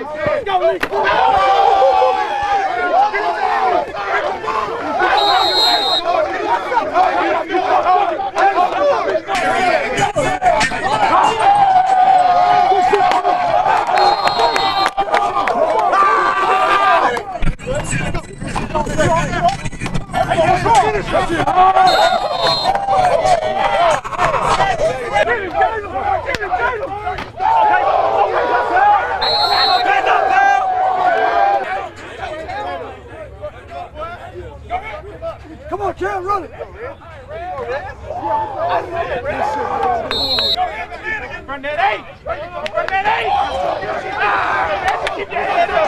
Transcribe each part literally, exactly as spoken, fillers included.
Come on, Cam, run it! Run that eight! Run that eight! Ah! Keep your head up!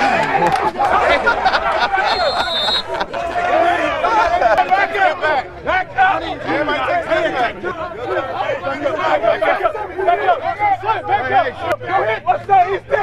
Back up! Back up! Everybody take hands. Back up! Back up! Back up! Go ahead! Let's stay east!